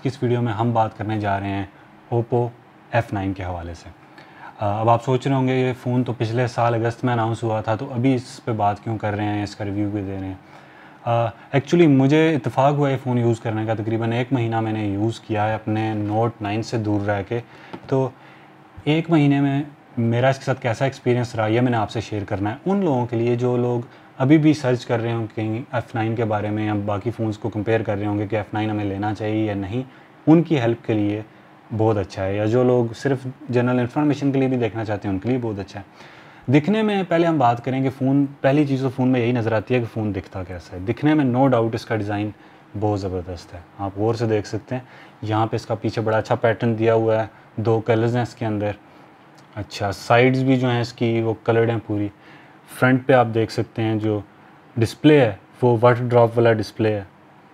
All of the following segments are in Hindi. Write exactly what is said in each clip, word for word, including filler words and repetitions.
किस वीडियो में हम बात करने जा रहे हैं ओप्पो एफ नाइन के हवाले से। अब आप सोच रहे होंगे ये फ़ोन तो पिछले साल अगस्त में अनाउंस हुआ था, तो अभी इस पे बात क्यों कर रहे हैं, इसका रिव्यू क्यों दे रहे हैं। एक्चुअली uh, मुझे इत्तेफाक हुआ ये फ़ोन यूज़ करने का। तकरीबन एक महीना मैंने यूज़ किया है अपने नोट नाइन से दूर रह के। तो एक महीने में मेरा इसके साथ कैसा एक्सपीरियंस रहा, यह मैंने आपसे शेयर करना है उन लोगों के लिए जो लोग अभी भी सर्च कर रहे होंगे कहीं एफ नाइन के बारे में, या बाकी फ़ोन्स को कंपेयर कर रहे होंगे कि एफ नाइन हमें लेना चाहिए या नहीं। उनकी हेल्प के लिए बहुत अच्छा है, या जो लोग सिर्फ जनरल इन्फॉर्मेशन के लिए भी देखना चाहते हैं उनके लिए बहुत अच्छा है। दिखने में पहले हम बात करेंगे फ़ोन, पहली चीज़ तो फ़ोन में यही नज़र आती है कि फ़ोन दिखता कैसा है। दिखने में नो डाउट इसका डिज़ाइन बहुत ज़बरदस्त है, आप गौर से देख सकते हैं। यहाँ पे इसका पीछे बड़ा अच्छा पैटर्न दिया हुआ है, दो कलर्स हैं इसके अंदर। अच्छा, साइड्स भी जो हैं इसकी वो कलर्ड हैं पूरी। फ्रंट पे आप देख सकते हैं जो डिस्प्ले है वो वाटर ड्रॉप वाला डिस्प्ले है।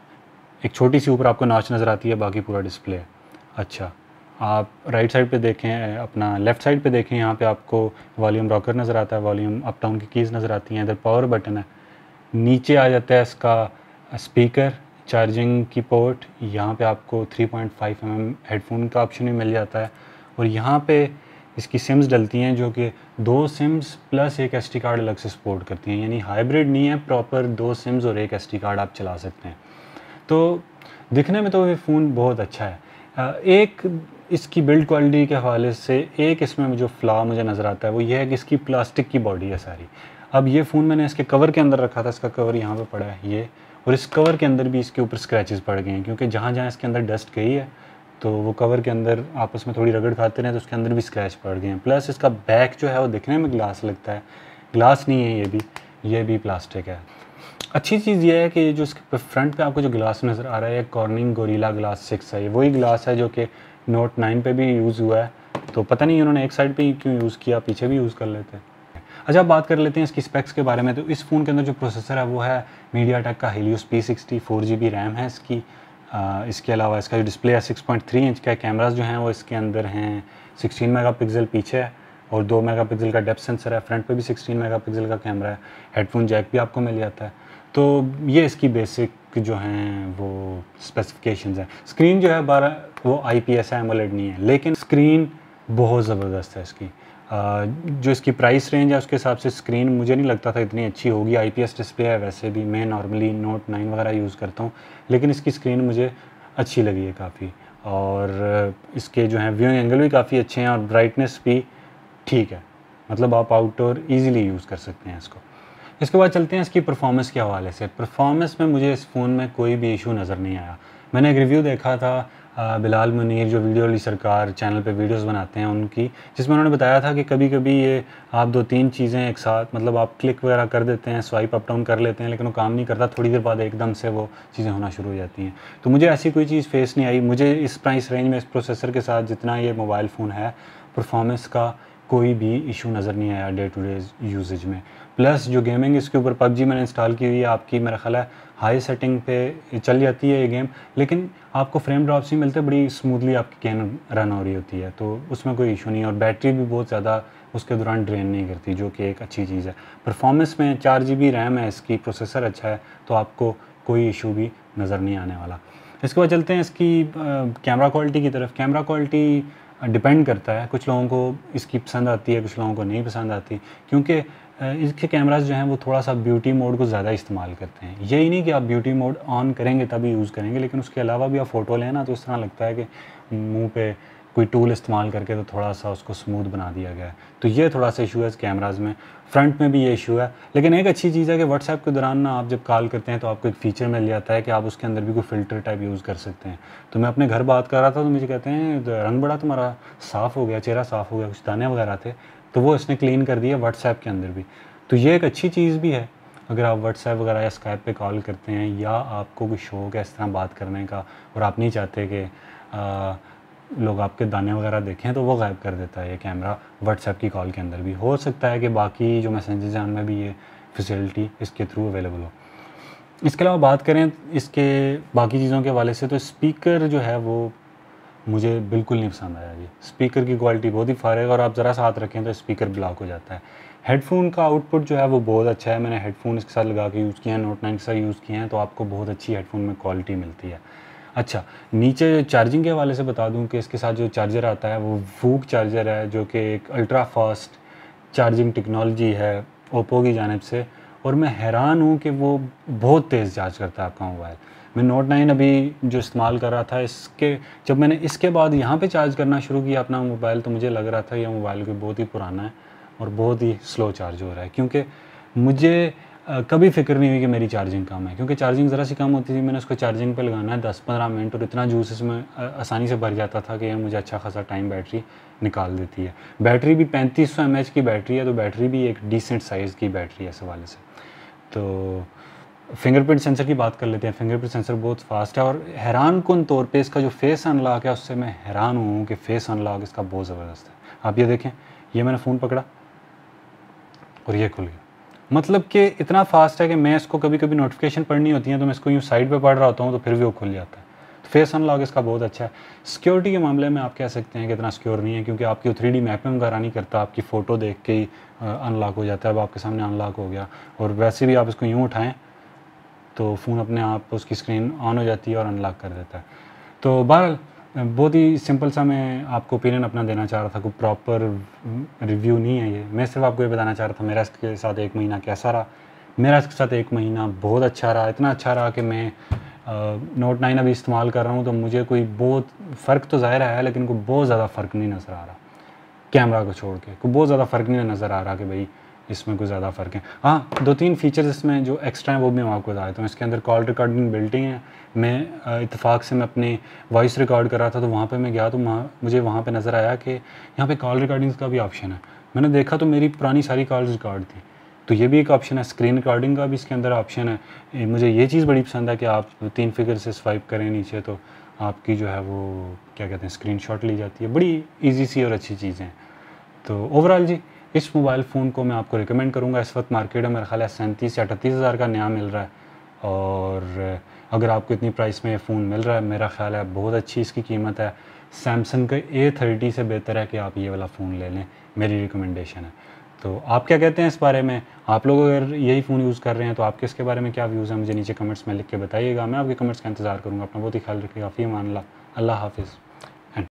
एक छोटी सी ऊपर आपको नॉच नज़र आती है, बाकी पूरा डिस्प्ले है। अच्छा, आप राइट साइड पे देखें, अपना लेफ़्ट साइड पे देखें, यहाँ पे आपको वॉल्यूम रॉकर नज़र आता है, वॉल्यूम अप डाउन की कीज़ नज़र आती हैं। इधर पावर बटन है, नीचे आ जाता है इसका स्पीकर, चार्जिंग की पोर्ट। यहाँ पे आपको three point five M M headphone का ऑप्शन भी मिल जाता है। और यहाँ पे इसकी सिम्स डलती हैं जो कि दो सिम्स प्लस एक एसडी कार्ड अलग से सपोर्ट करती हैं, यानी हाइब्रिड नहीं है, प्रॉपर दो सिम्स और एक एसडी कार्ड आप चला सकते हैं। तो दिखने में तो ये फ़ोन बहुत अच्छा है। एक इसकी बिल्ड क्वालिटी के हवाले से एक इसमें जो फ्लॉ मुझे नज़र आता है वो ये है कि इसकी प्लास्टिक की बॉडी है सारी। अब ये फ़ोन मैंने इसके कवर के अंदर रखा था, इसका कवर यहाँ पे पड़ा है ये, और इस कवर के अंदर भी इसके ऊपर स्क्रैचेस पड़ गए हैं, क्योंकि जहाँ जहाँ इसके अंदर डस्ट गई है तो वो कवर के अंदर आपस में थोड़ी रगड़ खाते रहे तो उसके अंदर भी स्क्रैच पड़ गए हैं। प्लस इसका बैक जो है वो दिखने में ग्लास लगता है, ग्लास नहीं है ये भी, ये भी प्लास्टिक है। अच्छी चीज़ ये है कि जो इसके फ्रंट पे आपको जो ग्लास नज़र आ रहा है कॉर्निंग गोरिल्ला ग्लास सिक्स है, वही ग्लास है जो कि नोट नाइन पे भी यूज़ हुआ है। तो पता नहीं उन्होंने एक साइड पे ही क्यों यूज़ किया, पीछे भी यूज़ कर लेते हैं। अच्छा, बात कर लेते हैं इसकी स्पेक्स के बारे में। तो इस फ़ोन के अंदर जो प्रोसेसर है वो है मीडियाटेक का Helio P sixty, four G B RAM है इसकी। आ, इसके अलावा इसका जो डिस्प्ले है सिक्स पॉइंट थ्री इंच का। कैमरास जो हैं वो इसके अंदर हैं सिक्सटीन मेगापिक्सल पीछे है और दो मेगापिक्सल का डेप्थ सेंसर है। फ्रंट पे भी सिक्सटीन मेगापिक्सल का कैमरा है। हेडफोन जैक भी आपको मिल जाता है। तो ये इसकी बेसिक जो हैं वो स्पेसिफिकेशंस हैं। स्क्रीन जो है बारह वो आई पी एस है, एमोलेड नहीं है, लेकिन स्क्रीन बहुत ज़बरदस्त है इसकी। Uh, जो इसकी प्राइस रेंज है उसके हिसाब से स्क्रीन मुझे नहीं लगता था इतनी अच्छी होगी। आईपीएस डिस्प्ले है, वैसे भी मैं नॉर्मली नोट नाइन वगैरह यूज़ करता हूँ, लेकिन इसकी स्क्रीन मुझे अच्छी लगी है काफ़ी। और इसके जो हैं व्यूइंग एंगल भी काफ़ी अच्छे हैं और ब्राइटनेस भी ठीक है, मतलब आप आउटडोर ईज़िली यूज़ कर सकते हैं इसको। इसके बाद चलते हैं इसकी परफॉर्मेंस के हवाले से। परफॉर्मेंस में मुझे इस फ़ोन में कोई भी इशू नज़र नहीं आया। मैंने एक रिव्यू देखा था बिलाल मुनीर जो वीडियो वाली सरकार चैनल पे वीडियोस बनाते हैं उनकी, जिसमें उन्होंने बताया था कि कभी कभी ये आप दो तीन चीज़ें एक साथ, मतलब आप क्लिक वगैरह कर देते हैं, स्वाइप अप डाउन कर लेते हैं, लेकिन वो काम नहीं करता, थोड़ी देर बाद एकदम से वो चीज़ें होना शुरू हो जाती हैं। तो मुझे ऐसी कोई चीज़ फेस नहीं आई। मुझे इस प्राइस रेंज में इस प्रोसेसर के साथ जितना ये मोबाइल फ़ोन है, परफॉर्मेंस का कोई भी इशू नज़र नहीं आया डे टू डे यूजेज में। प्लस जो गेमिंग इसके ऊपर पबजी मैंने इंस्टॉल की हुई है, आपकी मेरा ख्याल है हाई सेटिंग पे चल जाती है ये गेम, लेकिन आपको फ्रेम ड्रॉप्स नहीं मिलते, बड़ी स्मूथली आपकी गेम रन हो रही होती है, तो उसमें कोई इशू नहीं है। और बैटरी भी बहुत ज़्यादा उसके दौरान ड्रेन नहीं करती, जो कि एक अच्छी चीज़ है। परफॉर्मेंस में चार जी बी रैम है इसकी, प्रोसेसर अच्छा है, तो आपको कोई इशू भी नज़र नहीं आने वाला। इसके बाद चलते हैं इसकी कैमरा क्वालिटी की तरफ। कैमरा क्वालिटी डिपेंड करता है, कुछ लोगों को इसकी पसंद आती है, कुछ लोगों को नहीं पसंद आती, क्योंकि इसके कैमरास जो हैं वो थोड़ा सा ब्यूटी मोड को ज़्यादा इस्तेमाल करते हैं। यही नहीं कि आप ब्यूटी मोड ऑन करेंगे तभी यूज़ करेंगे, लेकिन उसके अलावा भी आप फ़ोटो लें ना तो इस तरह लगता है कि मुंह पे कोई टूल इस्तेमाल करके तो थोड़ा सा उसको स्मूथ बना दिया गया है। तो ये थोड़ा सा इशू है इस कैमराज़ में। फ्रंट में भी ये इशू है, लेकिन एक अच्छी चीज़ है कि व्हाट्सएप के दौरान ना आप जब कॉल करते हैं तो आपको एक फ़ीचर मिल जाता है कि आप उसके अंदर भी कोई फ़िल्टर टाइप यूज़ कर सकते हैं। तो मैं अपने घर बात कर रहा था तो मुझे कहते हैं रंग बड़ा तुम्हारा साफ़ हो गया, चेहरा साफ़ हो गया, कुछ दाने वगैरह थे, तो वो इसने क्लीन कर दिया व्हाट्सएप के अंदर भी। तो ये एक अच्छी चीज़ भी है अगर आप व्हाट्सएप वगैरह या स्काइप पे कॉल करते हैं, या आपको कोई शौक है इस तरह बात करने का और आप नहीं चाहते कि आ, लोग आपके दाने वगैरह देखें, तो वो गायब कर देता है ये कैमरा व्हाट्सएप की कॉल के अंदर भी। हो सकता है कि बाकी जो मैसेंजर्स हैं उनमें भी ये फैसिलिटी इसके थ्रू अवेलेबल हो। इसके अलावा बात करें इसके बाकी चीज़ों के हवाले से, तो स्पीकर जो है वो मुझे बिल्कुल नहीं पसंद आया जी। स्पीकर की क्वालिटी बहुत ही फारग है और आप ज़रा सा हाथ रखें तो स्पीकर ब्लॉक हो जाता है। हेडफोन का आउटपुट जो है वो बहुत अच्छा है, मैंने हेडफोन इसके साथ लगा के यूज़ किए हैं, नोट नाइन के साथ यूज़ किए हैं, तो आपको बहुत अच्छी हेडफोन में क्वालिटी मिलती है। अच्छा, नीचे चार्जिंग के हवाले से बता दूं कि इसके साथ जो चार्जर आता है वो वूक चार्जर है, जो कि एक अल्ट्रा फास्ट चार्जिंग टेक्नोलॉजी है ओप्पो की जानिब से। और मैं हैरान हूँ कि वो बहुत तेज़ चार्ज करता है आपका मोबाइल। मैं नोट नाइन अभी जो इस्तेमाल कर रहा था, इसके जब मैंने इसके बाद यहाँ पे चार्ज करना शुरू किया अपना मोबाइल, तो मुझे लग रहा था यह मोबाइल कोई बहुत ही पुराना है और बहुत ही स्लो चार्ज हो रहा है, क्योंकि मुझे अ, कभी फ़िक्र नहीं हुई कि मेरी चार्जिंग कम है, क्योंकि चार्जिंग ज़रा सी कम होती थी, मैंने उसको चार्जिंग पे लगाना है दस पंद्रह मिनट और इतना जूस इसमें अ, आसानी से भर जाता था कि ये मुझे अच्छा खासा टाइम बैटरी निकाल देती है। बैटरी भी पैंतीस सौ एम एच की बैटरी है, तो बैटरी भी एक डिसेंट साइज़ की बैटरी है इस हवाले से। तो फिंगरप्रिंट सेंसर की बात कर लेते हैं। फिंगरप्रिंट सेंसर बहुत फास्ट है और हैरान कुन तौर पे इसका जो फेस अनलॉक है उससे मैं हैरान हूँ कि फेस अनलॉक इसका बहुत ज़बरदस्त है। आप ये देखें, ये मैंने फ़ोन पकड़ा और ये खुल गया। मतलब कि इतना फास्ट है कि मैं इसको कभी कभी नोटिफिकेशन पढ़नी होती है तो मैं इसको यूँ साइड पे पढ़ रहा होता हूँ तो फिर भी वो खुल जाता है। तो फेस अनलॉक इसका बहुत अच्छा है। सिक्योरिटी के मामले में आप कह सकते हैं कि इतना सिक्योर नहीं है, क्योंकि आपकी थ्री डी मैपिंग वगैरह नहीं करता, आपकी फ़ोटो देख के ही अनलॉक हो जाता है। अब आपके सामने अनलॉक हो गया और वैसे भी आप इसको यूँ उठाएँ तो फ़ोन अपने आप उसकी स्क्रीन ऑन हो जाती है और अनलॉक कर देता है। तो बहरहाल बहुत ही सिंपल सा मैं आपको ओपिनियन अपना देना चाह रहा था, कोई प्रॉपर रिव्यू नहीं है ये। मैं सिर्फ आपको ये बताना चाह रहा था मेरा इसके साथ एक महीना कैसा रहा। मेरा इसके साथ एक महीना बहुत अच्छा रहा, इतना अच्छा रहा कि मैं नोट नाइन अभी इस्तेमाल कर रहा हूँ तो मुझे कोई बहुत फ़र्क तो ज़ाहिर है लेकिन कोई बहुत ज़्यादा फ़र्क नहीं नज़र आ रहा, कैमरा को छोड़ के कोई बहुत ज़्यादा फ़र्क नहीं नज़र आ रहा कि भाई इसमें कोई ज़्यादा फ़र्क है। हाँ, दो तीन फीचर्स इसमें जो एक्स्ट्रा हैं वो भी मैं आपको बता देता हूँ। इसके अंदर कॉल रिकॉर्डिंग बिल्टिंग है। मैं इत्तेफाक से मैं अपनी वॉइस रिकॉर्ड कर रहा था तो वहाँ पे मैं गया तो वहाँ मुझे वहाँ पे नज़र आया कि यहाँ पे कॉल रिकॉर्डिंग का भी ऑप्शन है। मैंने देखा तो मेरी पुरानी सारी कॉल्स रिकॉर्ड थी, तो ये भी एक ऑप्शन है। स्क्रीन रिकॉर्डिंग का भी इसके अंदर ऑप्शन है। मुझे ये चीज़ बड़ी पसंद है कि आप तीन फिगर से स्वाइप करें नीचे तो आपकी जो है वो क्या कहते हैं स्क्रीनशॉट ली जाती है। बड़ी ईजी सी और अच्छी चीज़ें हैं। तो ओवरऑल जी इस मोबाइल फ़ोन को मैं आपको रिकमेंड करूँगा। इस वक्त मार्केट में मेरा ख्याल है सैंतीस या अठतीस हज़ार का नया मिल रहा है, और अगर आपको इतनी प्राइस में ये फ़ोन मिल रहा है मेरा ख्याल है बहुत अच्छी इसकी कीमत है। सैमसंग के ए थर्टी से बेहतर है कि आप ये वाला फ़ोन ले लें, मेरी रिकमेंडेशन है। तो आप क्या कहते हैं इस बारे में? आप लोग अगर यही फ़ोन यूज़ कर रहे हैं तो आपके इसके बारे में क्या व्यूज़ हैं, मुझे नीचे कमेंट्स में लिख के बताइएगा। मैं आपके कमेंट्स का इंतज़ार करूँगा। अपना बहुत ही ख्याल रखिएगा। फ़ी अमान अल्लाह। अल्लाह हाफ़िज़।